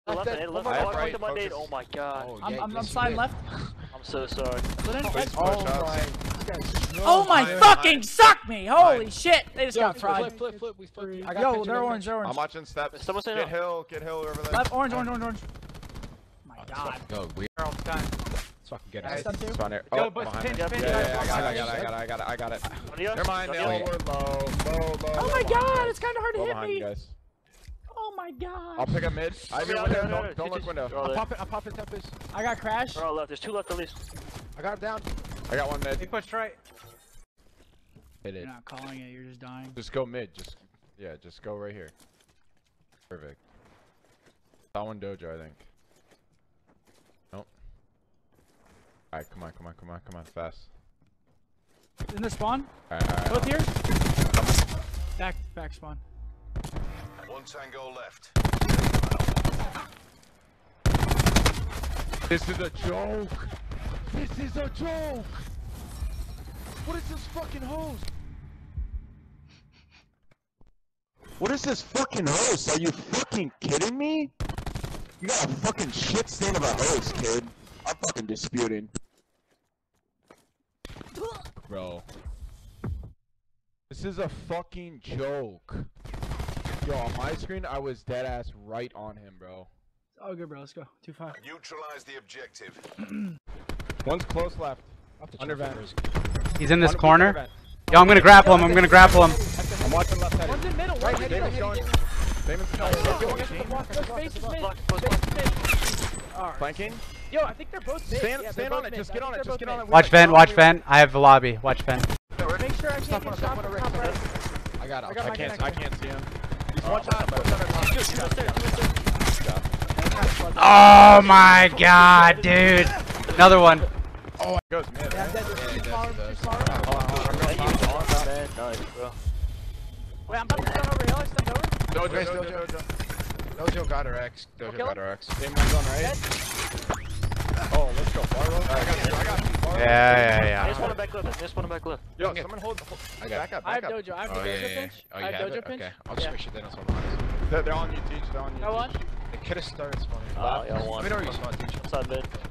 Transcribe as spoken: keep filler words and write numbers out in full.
Left, left, left, left, right, right, oh my god. Oh, I'm, yeah, I'm, I'm yes, sliding left. I'm so sorry. Oh my. Oh my fucking suck me! Holy Mine. shit! They just Yo, got fried. flip, flip, flip, we flipped. I got Yo, picture they're right orange, they're orange. I'm watching steps. Someone say Get no. hill, get hill over there. Left, orange, orange, orange, orange. My god. Go, we All the time. let's fucking get Nice. it. Stun two. Spawn here. Go, Oh, but behind pin, me. pin, Yeah, yeah, yeah, I got pin. it, I got it, I got it, I got it. Adios. Never mind, Adios. nail, we're low, low, low. Oh my god, it's kind of hard to Low hit behind you me. guys. Oh my god. I'll pick up mid. I have Yeah, your yeah, window, yeah, don't, yeah. don't look window. They're all I'm there. popping, I'm popping Tempest. I got crash. They're all left. There's two left at least. I got him down. I got one They mid. pushed right. Hit You're it. not calling it, you're just dying. Just go mid, just, yeah, just go right here. Perfect. That one dojo, I think. Nope. Alright, come on, come on, come on, come on, fast. In the spawn? Alright, alright. Both here? Back, back spawn. One tango left. This is a joke! This is a joke! What is this fucking hose? What is this fucking hose? Are you fucking kidding me? You got a fucking shit stain of a hose, kid. I'm fucking disputing. Bro. This is a fucking joke. Yo, on my screen, I was dead ass right on him, bro. Oh, good, bro. Let's go. two five. Neutralize the objective. One's close left. Under vent. He's in this One corner. vent. Yo, I'm gonna grapple him. I'm gonna grapple him. I'm watching left side. One's in middle. Right, One's in Damon's middle. going. Damon's going. Space is mid. Block, close block. Space is mid. Alright. Flanking. Yo, I think they're both mid. Stand, Yeah, stand they're on both it. Just mid. get I on think it. they're Just get both on it. mid. Watch vent. Watch vent. I have the lobby. Watch vent. Make sure I can't get shot from top right. I got it. I got I my can't. connection. I can't see him. He's Oh, one shot. One shot. Two, two left there, two left there. Oh my god, dude. Another one. Oh, it goes mid. Yeah, Right? dead. Yeah, he Too does, far, he too does. far. Thank you. Oh, man. Nice, bro. Wait, I'm about to stun over hill. I stunned over. Dojo, Guys, dojo, dojo. dojo. Dojo got her X. Dojo Okay. got her X. Same one's on right. Oh, let's go. Far row. I got you. I got you. Far row. Yeah, yeah, I just yeah. want him back left. I just want him back left. Yo, someone hold. hold I got back up. I have Back up. dojo. I have Oh, dojo yeah, yeah, pinch. yeah. Oh, I you have have dojo it? pinch. Okay. I'll just Yeah. make sure they don't spawn behind us. They're, they're on you, Teach. They're on you. Go on. They could have started spawning. Oh, yeah, Let one. me know where you spawn, Teach. Side mid.